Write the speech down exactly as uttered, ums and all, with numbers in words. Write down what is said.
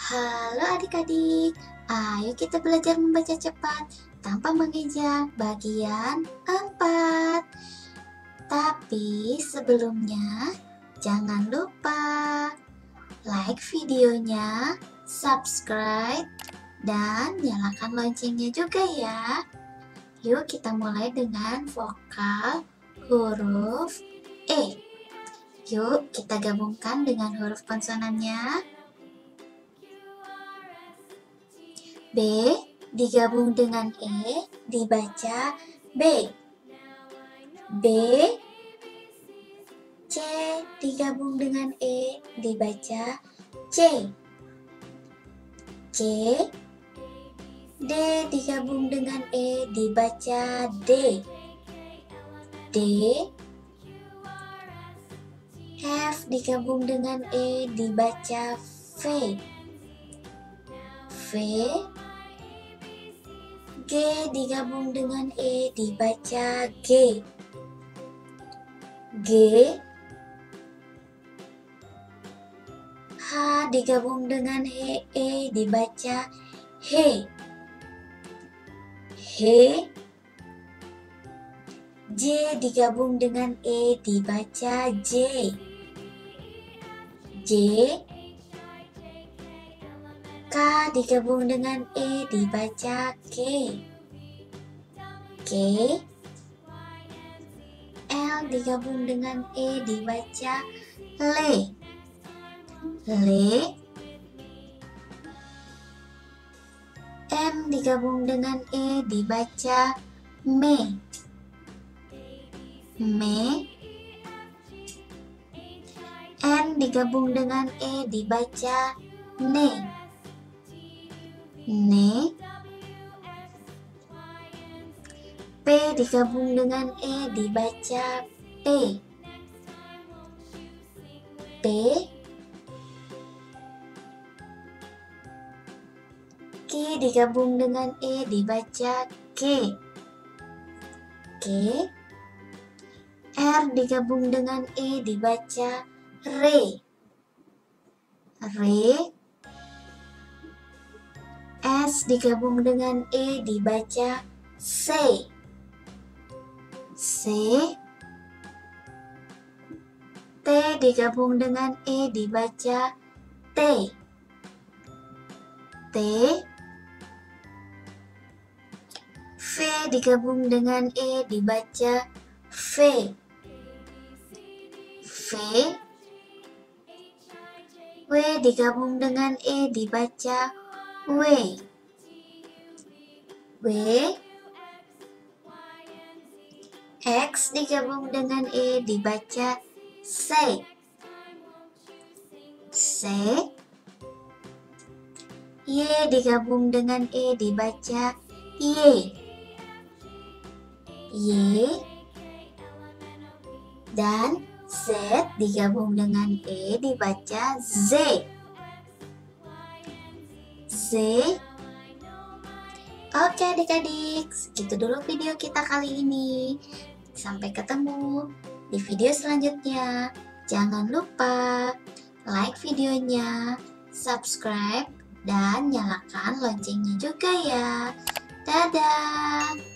Halo adik-adik, ayo kita belajar membaca cepat tanpa mengeja bagian empat. Tapi sebelumnya, jangan lupa like videonya, subscribe, dan nyalakan loncengnya juga ya. Yuk kita mulai dengan vokal huruf E. Yuk kita gabungkan dengan huruf konsonannya. B digabung dengan E dibaca B. B. C digabung dengan E dibaca C. C. D digabung dengan E dibaca D. D. F digabung dengan E dibaca V. V. G digabung dengan E dibaca G. G. H digabung dengan He, E dibaca He. He. J digabung dengan E dibaca J. J. K digabung dengan E dibaca K. K. L digabung dengan E dibaca Le. Le. M digabung dengan E dibaca Me. Me. N digabung dengan E dibaca Ne. Ne. P digabung dengan E dibaca P. P. Q digabung dengan E dibaca K. K. R digabung dengan E dibaca Re. Re. S digabung dengan E dibaca Se. Se. T digabung dengan E dibaca T. T. V digabung dengan E dibaca V. V. W digabung dengan E dibaca W. W. X digabung dengan E dibaca Se. Se. Y digabung dengan E dibaca Y. Y. Dan Z digabung dengan E dibaca Z. Z. Oke adik-adik, segitu dulu video kita kali ini. Sampai ketemu di video selanjutnya. Jangan lupa like videonya, subscribe, dan nyalakan loncengnya juga ya. Dadah!